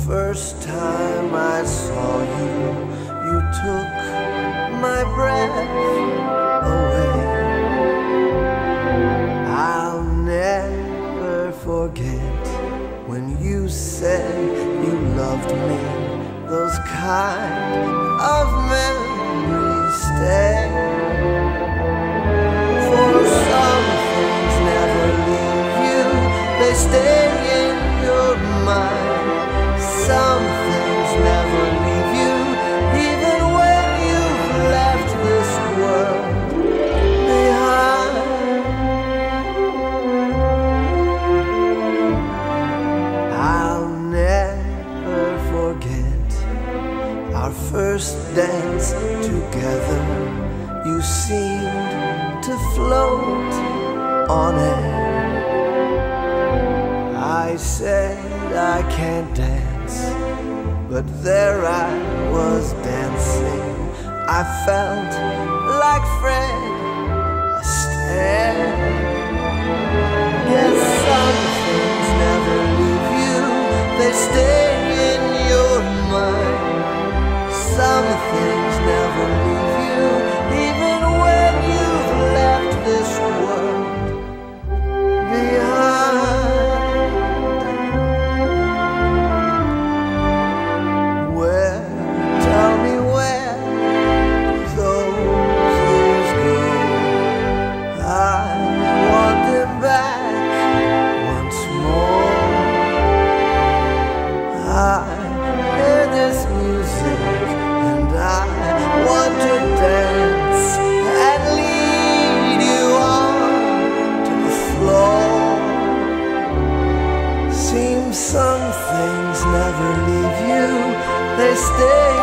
first time I saw you, you took my breath away. I'll never forget when you said you loved me. Those kind of memories stay. For some things never leave you, they stay in your mind. Some things never leave you, even when you've left this world behind. I'll never forget our first dance together. You seemed to float on air. I said I can't dance, but there I was dancing. I felt like Fred Astaire. Yes, some things never leave you, they stay in your mind. Some things never leave you, even when you've left this world behind. Some things never leave you, they stay